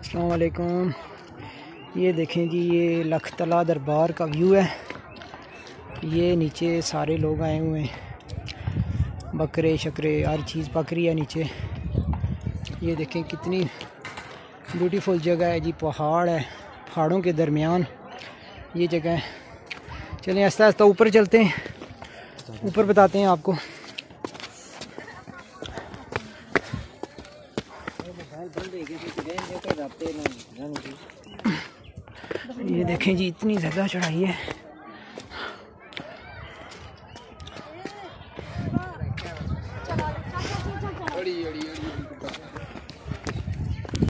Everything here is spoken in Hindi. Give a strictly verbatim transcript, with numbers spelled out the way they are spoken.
अस्सलाम वालेकुम। ये देखें जी, ये लखतला दरबार का व्यू है। ये नीचे सारे लोग आए हुए हैं, बकरे शकरे हर चीज़ पक रही है नीचे। ये देखें कितनी ब्यूटीफुल जगह है जी, पहाड़ है, पहाड़ों के दरमियान ये जगह है। चलें आस्ता आस्ता ऊपर चलते हैं, ऊपर बताते हैं आपको। ये देखें जी, इतनी ज़्यादा चढ़ाई है।